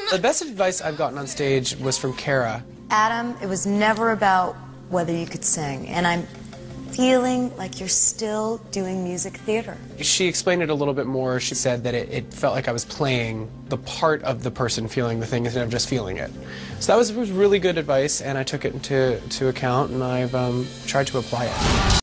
The best advice I've gotten on stage was from Kara. Adam, it was never about whether you could sing, and I'm feeling like you're still doing music theater. She explained it a little bit more. She said that it felt like I was playing the part of the person feeling the thing instead of just feeling it. So that was really good advice, and I took it into account, and I've tried to apply it.